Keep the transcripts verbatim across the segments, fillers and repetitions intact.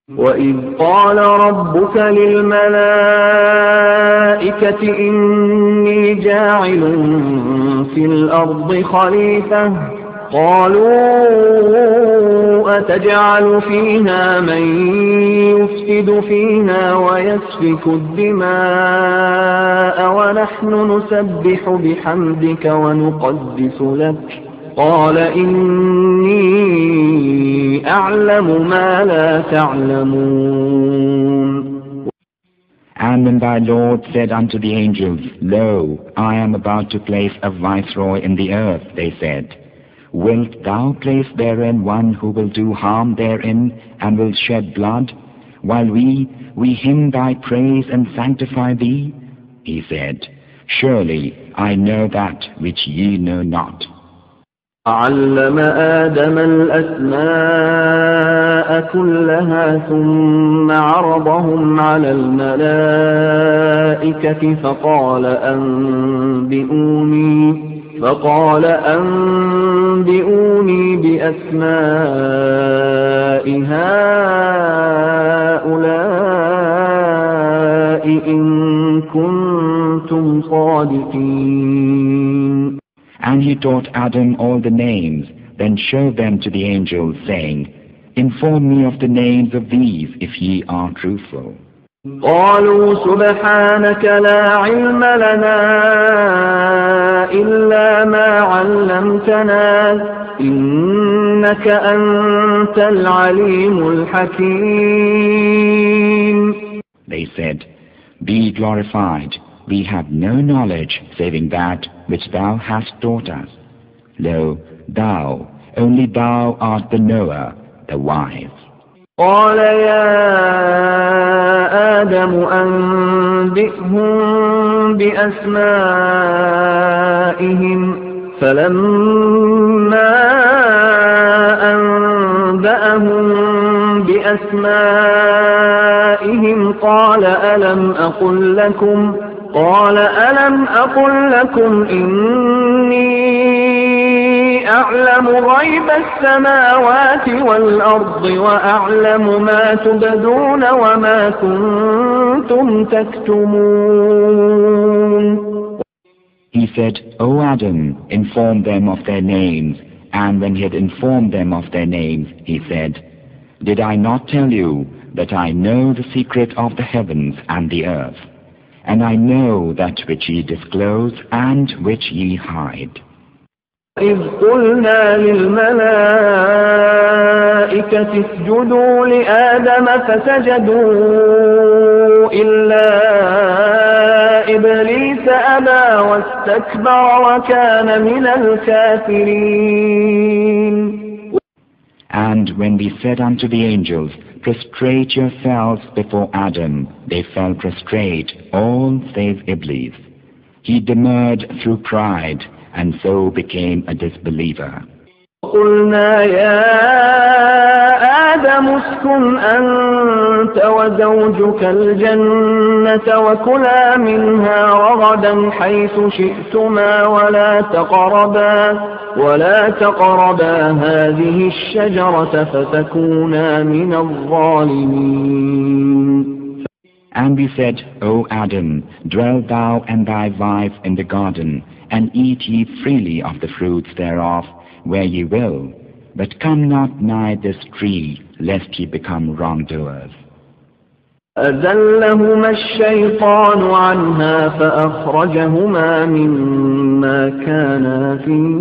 وَإِذْ قَالَ رَبُّكَ لِلْمَلَائِكَةِ إِنِّي جَاعِلٌ فِي الْأَرْضِ خَلِيفَةً قَالُوا أَتَجْعَلُ فِيهَا مَن يُفْسِدُ فِيهَا وَيَسْفِكُ الدِّمَاءَ وَنَحْنُ نُسَبِّحُ بِحَمْدِكَ وَنُقَدِّسُ لَكَ قَالَ إِنِّي أَعْلَمُ مَا لَا تَعْلَمُونَ. And when thy Lord said unto the angels, Lo, I am about to place a viceroy in the earth, they said, Wilt thou place therein one who will do harm therein and will shed blood, while we, we hymn thy praise and sanctify thee? He said, Surely I know that which ye know not. علم آدم الأسماء كلها ثم عرضهم على الملائكة فقال أنبئوني فقال أنبئوني بأسماء هؤلاء إن كنتم صادقين. And he taught Adam all the names, then showed them to the angels, saying, Inform me of the names of these, if ye are truthful. قالوا سبحانك لا علم لنا إلا ما علمتنا إنك أنت العليم الحكيم. They said, Be glorified. We have no knowledge saving that which thou hast taught us. Lo, thou, only thou art the knower, the wise. قال يا آدم أنبئهم بأسمائهم فلما أنبأهم بأسمائهم قال ألم أقل لكم قال ألم أقل لكم إني أعلم غيب السماوات والأرض وأعلم ما تبدون وما كنتم تكتمون. He said, O Adam, inform them of their names. And when he had informed them of their names, he said, Did I not tell you that I know the secret of the heavens and the earth? And I know that which ye disclose and which ye hide. إذ قلنا للملائكة اسجدوا لآدم فسجدوا إلا إبليس أبى واستكبر وكان من الكافرين. And when we said unto the angels, Prostrate yourselves before Adam, they fell prostrate, all save Iblis. He demurred through pride, and so became a disbeliever. قلنا يا آدم اسكن أنت وزوجك الجنة وكلا منها رغدا حيث شئتما ولا تقربا ولا تقربا هذه الشجرة فتكونا من الظالمين. And we said, O Adam, dwell thou and thy wife in the garden, and eat ye freely of the fruits thereof, where ye will, but come not nigh this tree, lest ye become wrongdoers. أَزَلَّهُمَا الشَّيْطَانُ عَنْهَا فَأَخْرَجَهُمَا مِمَّا كَانَا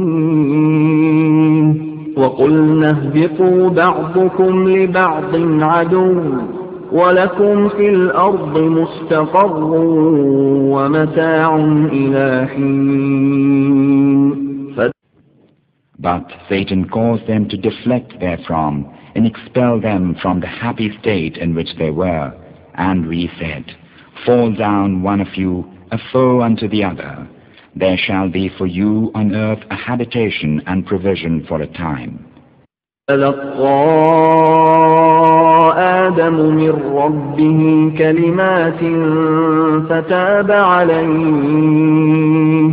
فِيهِ وَقُلْنَا اهْبِطُوا بَعْضُكُمْ لِبَعْضٍ عَدُوٌّ وَلَكُمْ فِي الْأَرْضِ مُسْتَقَرٌّ وَمَتَاعٌ إِلَى حِينٍ. But Satan caused them to deflect therefrom and expel them from the happy state in which they were. And we said, Fall down one of you, a foe unto the other. There shall be for you on earth a habitation and provision for a time. فَلَقَّى آدَمُ مِنْ رَبِّهِ كَلِمَاتٍ فَتَابَ عَلَيْهِ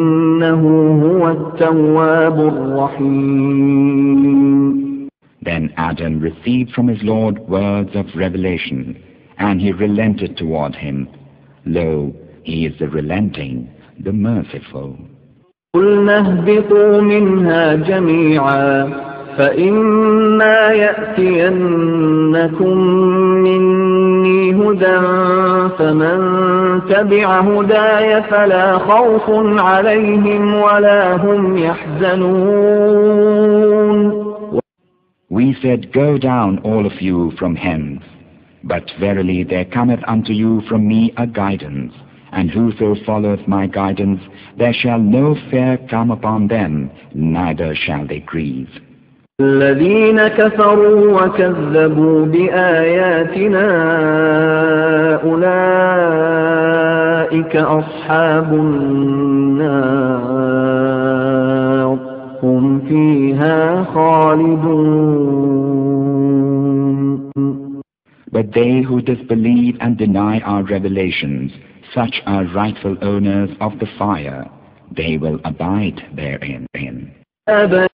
إِنَّهُ هُوَ التَّوَّابُ الرَّحِيمُ. Then Adam received from his Lord words of revelation, and he relented toward him. Lo, he is the relenting, the merciful. قُلْنَا اهْبِطُوا مِنْهَا جَمِيعًا فَإِمَّا يَأْتِيَنَّكُم مِّنِّي هُدًى فَمَن تَبِعَ هُدَايَ فَلَا خَوْفٌ عَلَيْهِمْ وَلَا هُمْ يَحْزَنُونَ. We said, Go down, all of you, from hence. But verily there cometh unto you from me a guidance, and whoso followeth my guidance, there shall no fear come upon them, neither shall they grieve. الذين كفروا وكذبوا بآياتنا أولئك أصحاب النار هم فيها خالدون. But they who disbelieve and deny our revelations, such are rightful owners of the fire. They will abide therein.